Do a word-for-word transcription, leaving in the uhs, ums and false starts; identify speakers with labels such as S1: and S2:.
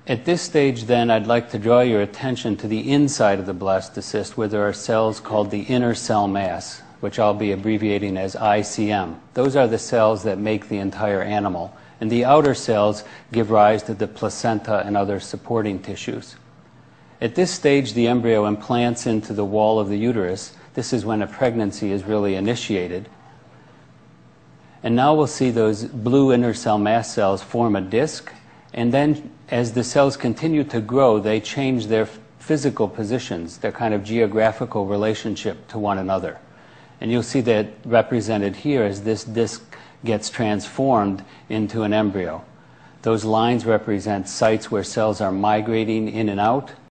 S1: At this stage, then, I'd like to draw your attention to the inside of the blastocyst, where there are cells called the inner cell mass, which I'll be abbreviating as I C M. Those are the cells that make the entire animal, and the outer cells give rise to the placenta and other supporting tissues. At this stage, the embryo implants into the wall of the uterus. This is when a pregnancy is really initiated. And now we'll see those blue inner cell mass cells form a disc, and then as the cells continue to grow, they change their physical positions, their kind of geographical relationship to one another. And you'll see that represented here as this disc gets transformed into an embryo. Those lines represent sites where cells are migrating in and out.